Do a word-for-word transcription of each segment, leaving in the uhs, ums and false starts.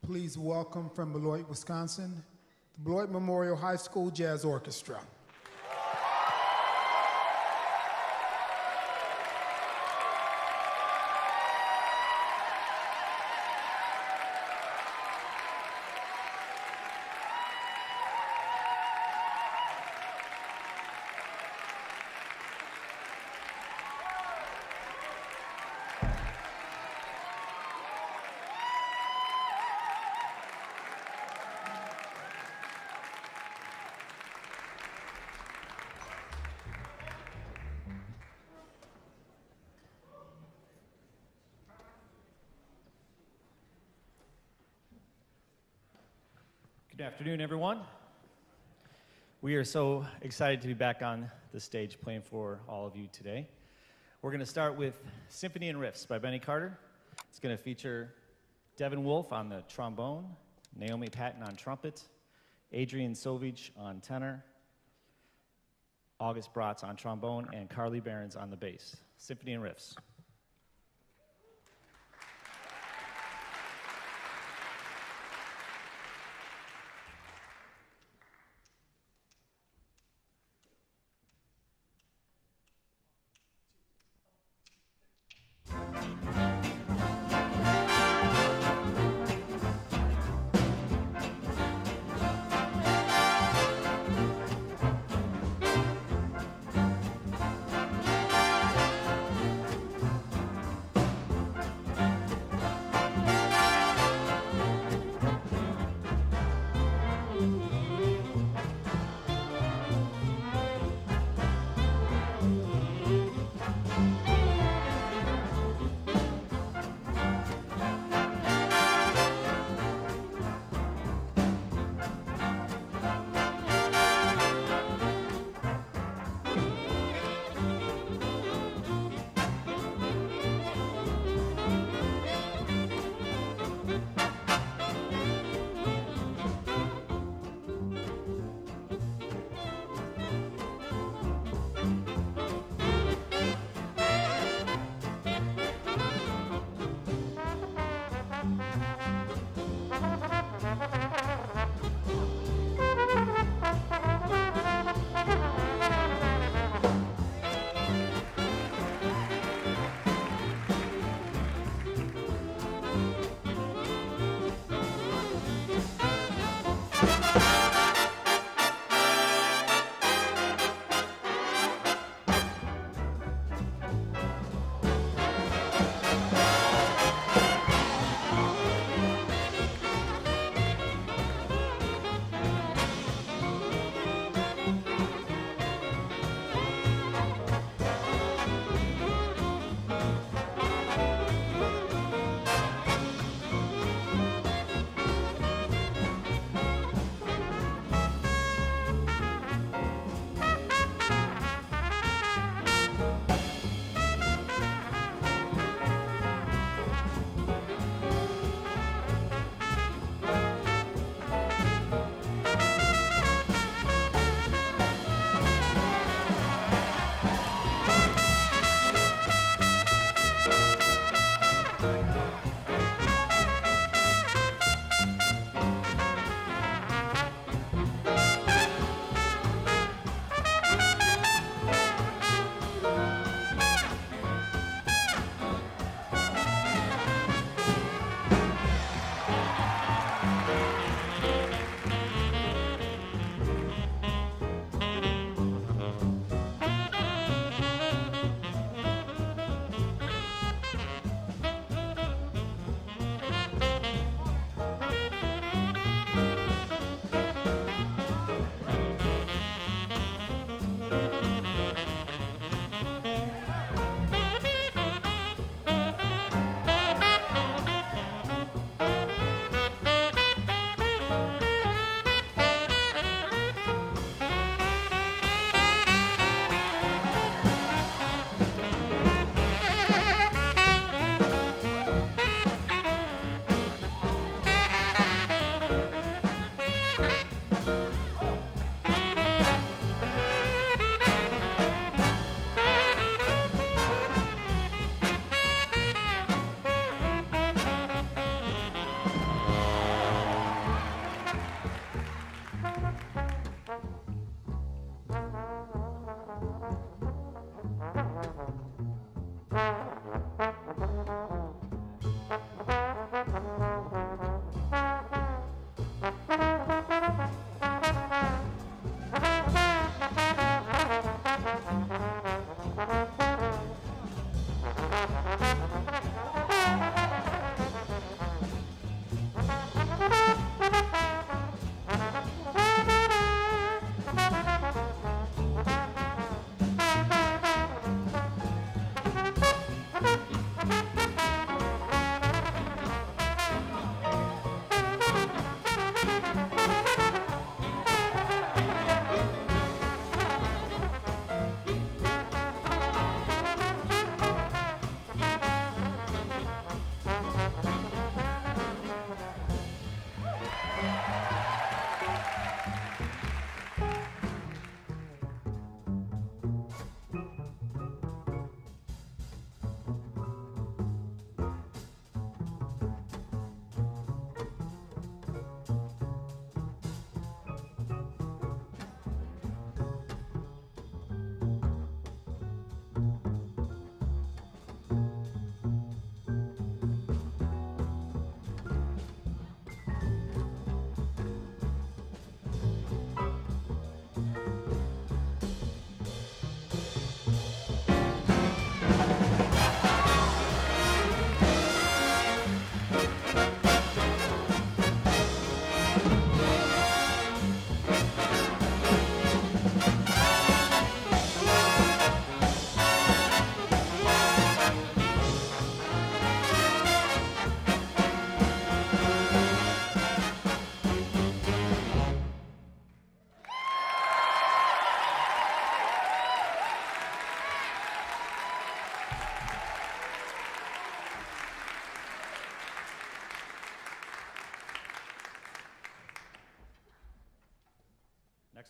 Please welcome from Beloit, Wisconsin, the Beloit Memorial High School Jazz Orchestra. Good afternoon, everyone. We are so excited to be back on the stage playing for all of you today. We're going to start with Symphony and Riffs by Benny Carter. It's going to feature Devin Wolf on the trombone, Naomi Patton on trumpet, Adrian Sovich on tenor, August Bratz on trombone, and Carly Behrens on the bass. Symphony and Riffs. Thank you.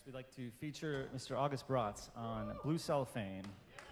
we'd like to feature Mister August Bratz on Blue Cellophane.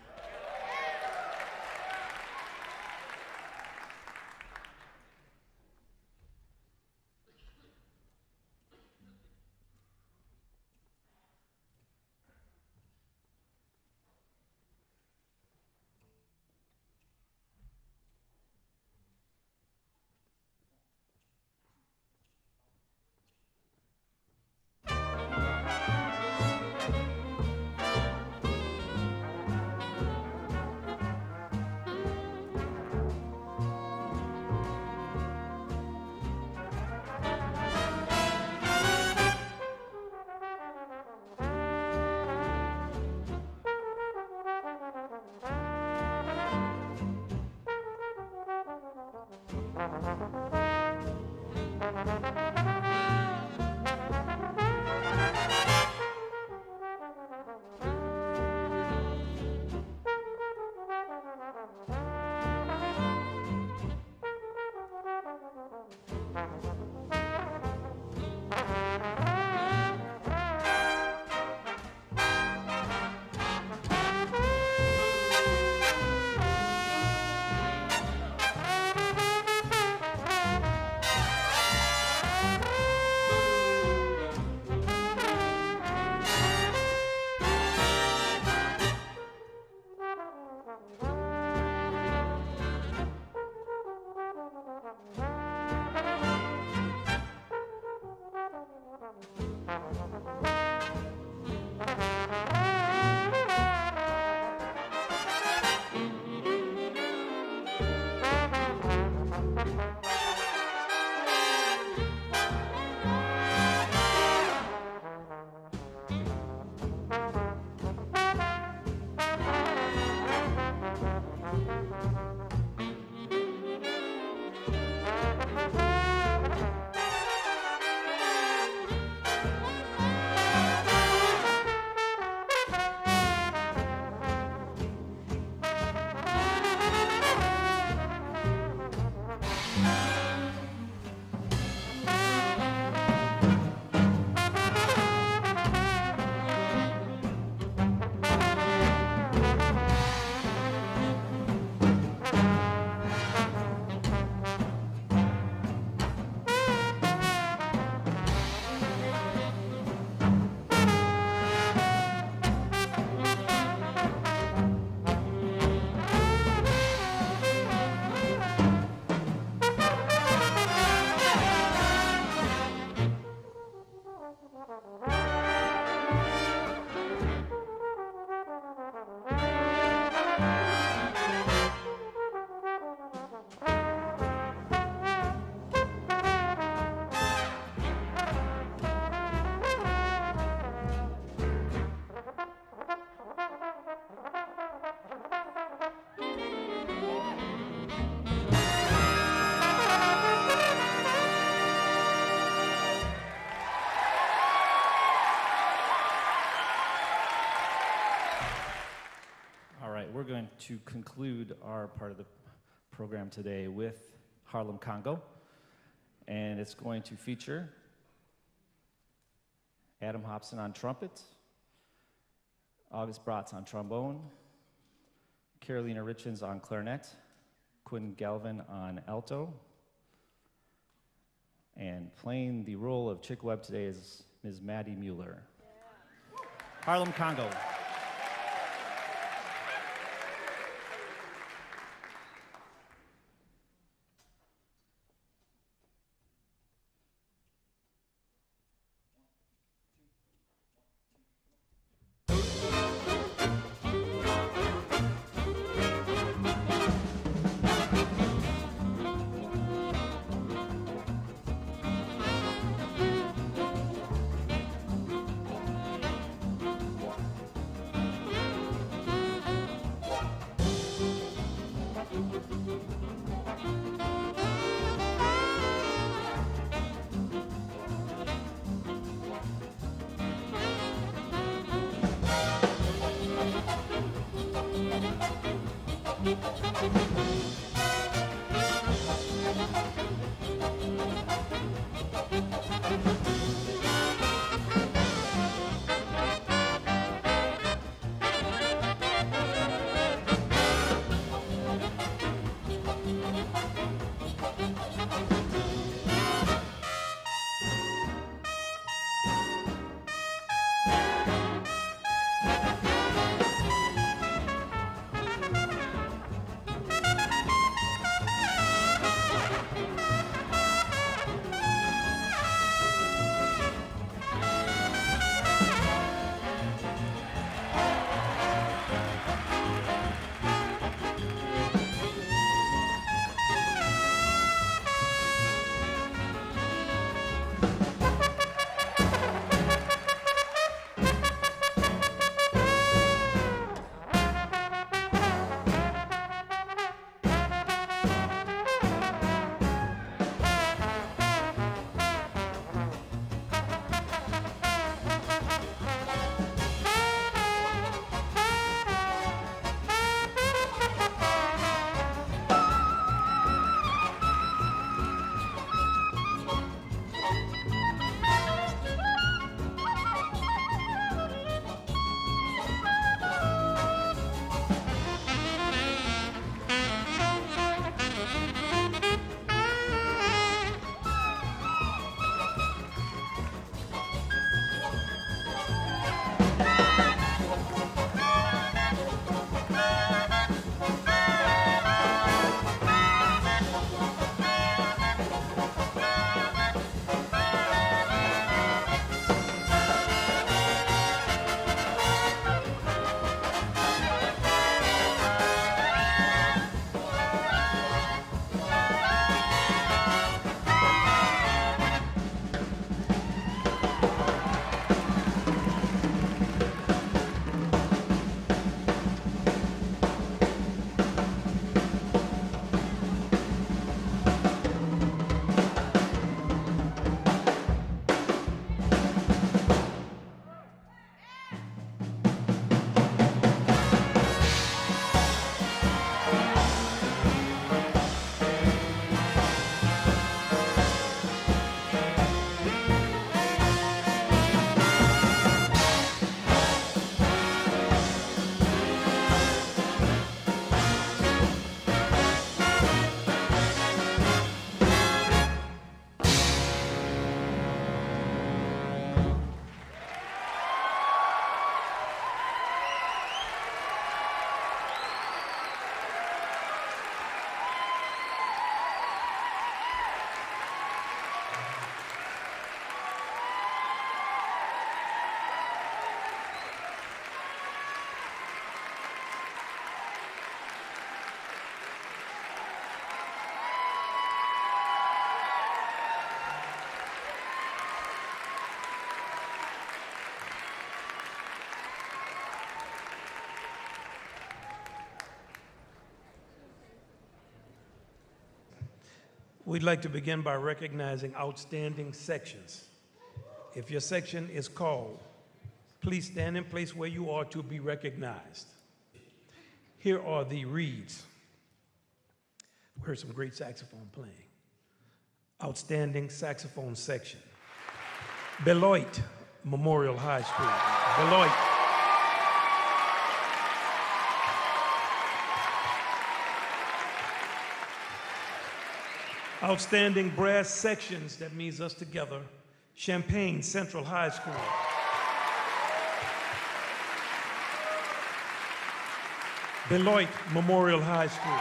We're going to conclude our part of the program today with Harlem Congo, and it's going to feature Adam Hobson on trumpet, August Bratz on trombone, Carolina Richens on clarinet, Quinn Galvin on alto, and playing the role of Chick Webb today is Miz Maddie Mueller. Yeah. Harlem Congo. We'd like to begin by recognizing outstanding sections. If your section is called, please stand in place where you are to be recognized. Here are the reeds. We heard some great saxophone playing. Outstanding saxophone section. Beloit Memorial High School. Beloit. Outstanding brass sections, that means us together. Champaign Central High School. Beloit Memorial High School.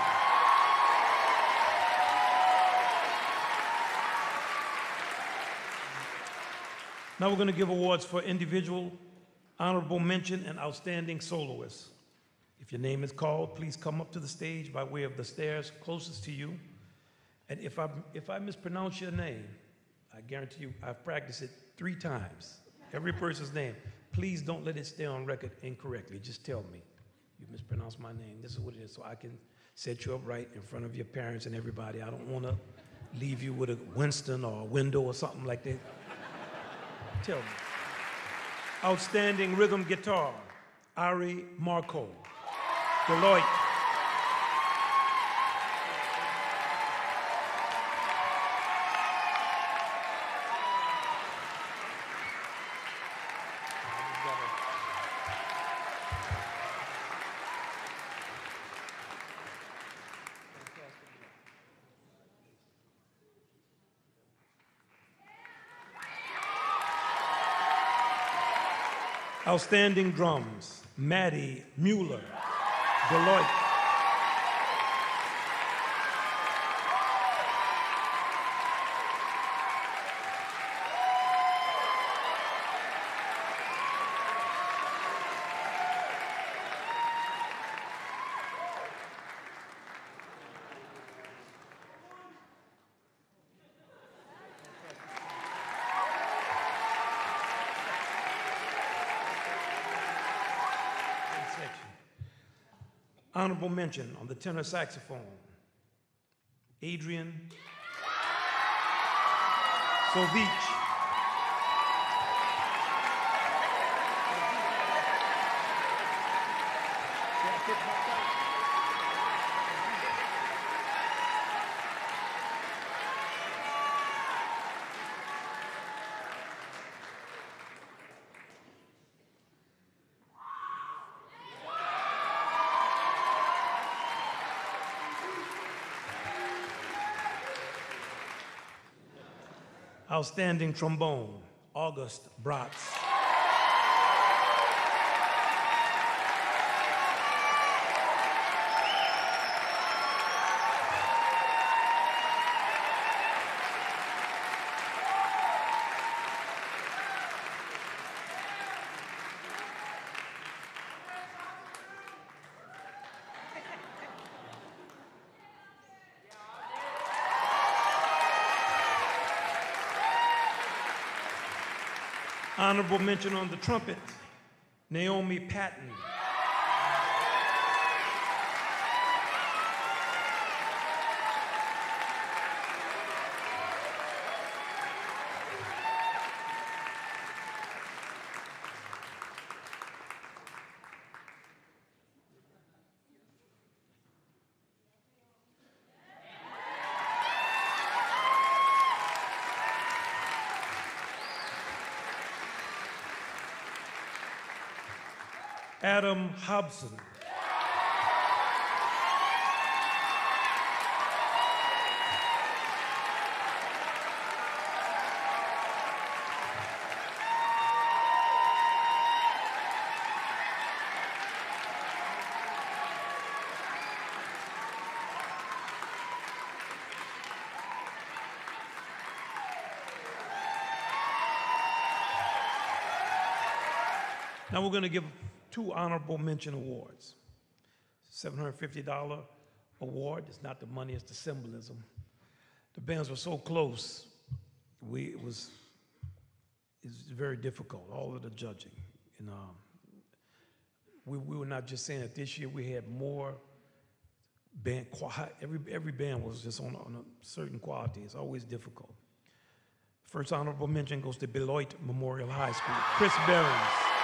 Now we're going to give awards for individual, honorable mention, and outstanding soloists. If your name is called, please come up to the stage by way of the stairs closest to you. And if I, if I mispronounce your name, I guarantee you I've practiced it three times, every person's name. Please don't let it stay on record incorrectly. Just tell me, you mispronounced my name. This is what it is, so I can set you up right in front of your parents and everybody. I don't want to leave you with a Winston or a window or something like that. Tell me. Outstanding rhythm guitar, Ari Marco. Beloit. Outstanding drums, Maddie Mueller, Beloit. Honorable mention on the tenor saxophone, Adrian Sovich. Outstanding trombone, August Bratz. Honorable mention on the trumpet, Naomi Patton. Adam Hobson. Now we're going to give two honorable mention awards. seven hundred fifty dollars award. It's not the money, it's the symbolism. The bands were so close, we, it was, it was very difficult, all of the judging. And, um, we, we were not just saying that this year we had more band, qua- every, every band was just on, on a certain quality. It's always difficult. First honorable mention goes to Beloit Memorial High School. Chris Behrens.